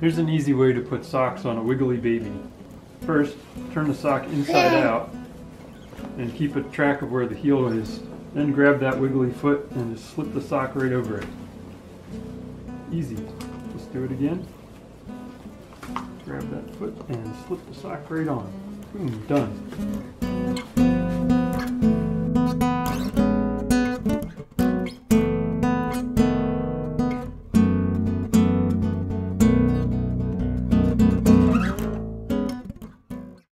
Here's an easy way to put socks on a wiggly baby. First, turn the sock inside out and keep a track of where the heel is. Then grab that wiggly foot and just slip the sock right over it. Easy. Let's do it again. Grab that foot and slip the sock right on. Boom, done.